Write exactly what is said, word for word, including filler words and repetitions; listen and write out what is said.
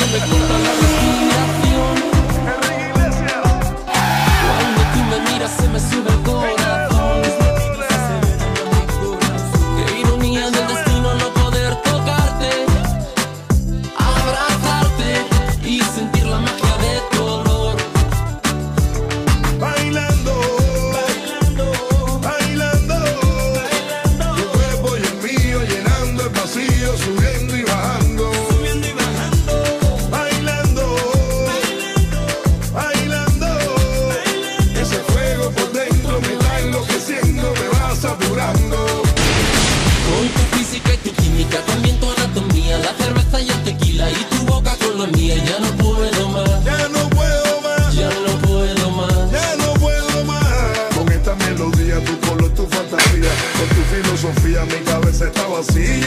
me corta la respiración. Cuando tú me miras se me sube el corazón. Qué ironía del destino no poder tocarte, abrazarte y sentir la magia de tu olor. Bailando, bailando, bailando, bailando. Tu cuerpo y el mío llenando el vacío, subiendo y bajando, subiendo y bajando. Bailando, bailando, bailando, bailando. Ese fuego por dentro me está enloqueciendo, me va saturando. Con tu física y tu química, también tu anatomía, la cerveza y el tequila y tu boca con la mía. Ya no puedo más, Ya no puedo más, ya no puedo más. ya no puedo más. Con esta melodía, tu color, tu fantasía, con tu filosofía, mi cabeza está vacía.